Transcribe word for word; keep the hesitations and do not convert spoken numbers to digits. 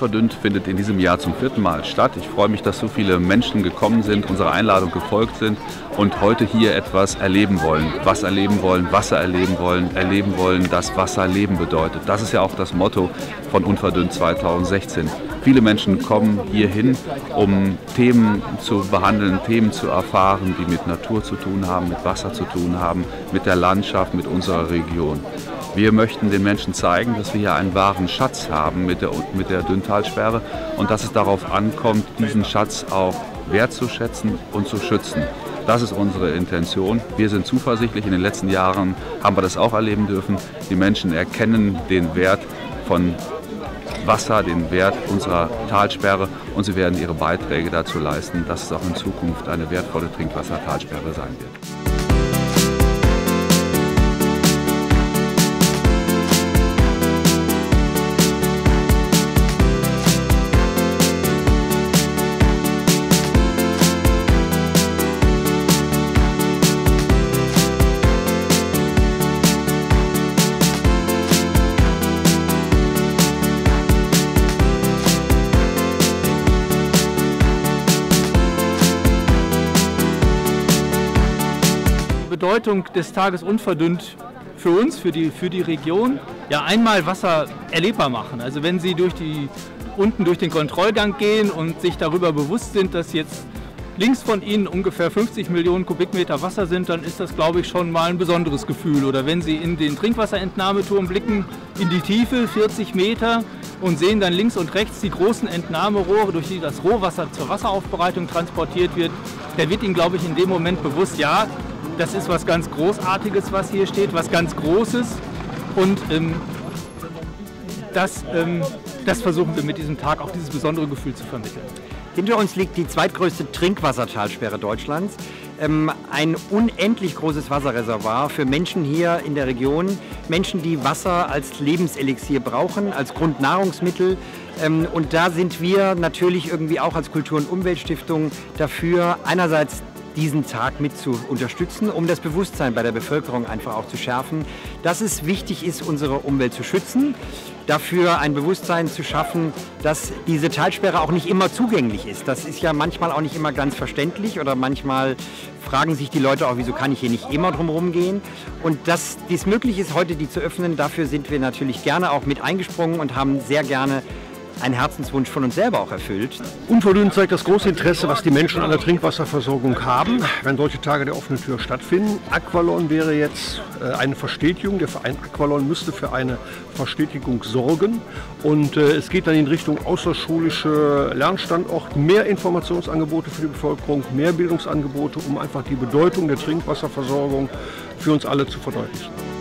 Unverdünnt findet in diesem Jahr zum vierten Mal statt. Ich freue mich, dass so viele Menschen gekommen sind, unserer Einladung gefolgt sind und heute hier etwas erleben wollen. Was erleben wollen, Wasser erleben wollen, erleben wollen, dass Wasser Leben bedeutet. Das ist ja auch das Motto von Unverdünnt zweitausendsechzehn. Viele Menschen kommen hierhin, um Themen zu behandeln, Themen zu erfahren, die mit Natur zu tun haben, mit Wasser zu tun haben, mit der Landschaft, mit unserer Region. Wir möchten den Menschen zeigen, dass wir hier einen wahren Schatz haben mit der, mit der Dünntalsperre und dass es darauf ankommt, diesen Schatz auch wertzuschätzen und zu schützen. Das ist unsere Intention. Wir sind zuversichtlich. In den letzten Jahren haben wir das auch erleben dürfen. Die Menschen erkennen den Wert von Wasser, den Wert unserer Talsperre und sie werden ihre Beiträge dazu leisten, dass es auch in Zukunft eine wertvolle Trinkwassertalsperre sein wird. Die Bedeutung des Tages Unverdünnt für uns, für die, für die Region, ja einmal Wasser erlebbar machen. Also wenn Sie durch die, unten durch den Kontrollgang gehen und sich darüber bewusst sind, dass jetzt links von Ihnen ungefähr fünfzig Millionen Kubikmeter Wasser sind, dann ist das, glaube ich, schon mal ein besonderes Gefühl. Oder wenn Sie in den Trinkwasserentnahmeturm blicken, in die Tiefe, vierzig Meter, und sehen dann links und rechts die großen Entnahmerohre, durch die das Rohwasser zur Wasseraufbereitung transportiert wird, da wird Ihnen, glaube ich, in dem Moment bewusst, ja, das ist was ganz Großartiges, was hier steht, was ganz Großes. Und ähm, das, ähm, das versuchen wir mit diesem Tag auch dieses besondere Gefühl zu vermitteln. Hinter uns liegt die zweitgrößte Trinkwassertalsperre Deutschlands. Ähm, ein unendlich großes Wasserreservoir für Menschen hier in der Region. Menschen, die Wasser als Lebenselixier brauchen, als Grundnahrungsmittel. Ähm, und da sind wir natürlich irgendwie auch als Kultur- und Umweltstiftung dafür, einerseits diesen Tag mit zu unterstützen, um das Bewusstsein bei der Bevölkerung einfach auch zu schärfen, dass es wichtig ist, unsere Umwelt zu schützen, dafür ein Bewusstsein zu schaffen, dass diese Talsperre auch nicht immer zugänglich ist. Das ist ja manchmal auch nicht immer ganz verständlich oder manchmal fragen sich die Leute auch, wieso kann ich hier nicht immer drum gehen? Und dass dies möglich ist, heute die zu öffnen, dafür sind wir natürlich gerne auch mit eingesprungen und haben sehr gerne einen Herzenswunsch von uns selber auch erfüllt. Unverdünnt zeigt das große Interesse, was die Menschen an der Trinkwasserversorgung haben, wenn solche Tage der offenen Tür stattfinden. Aqualon wäre jetzt eine Verstetigung. Der Verein Aqualon müsste für eine Verstetigung sorgen. Und es geht dann in Richtung außerschulische Lernstandort, mehr Informationsangebote für die Bevölkerung, mehr Bildungsangebote, um einfach die Bedeutung der Trinkwasserversorgung für uns alle zu verdeutlichen.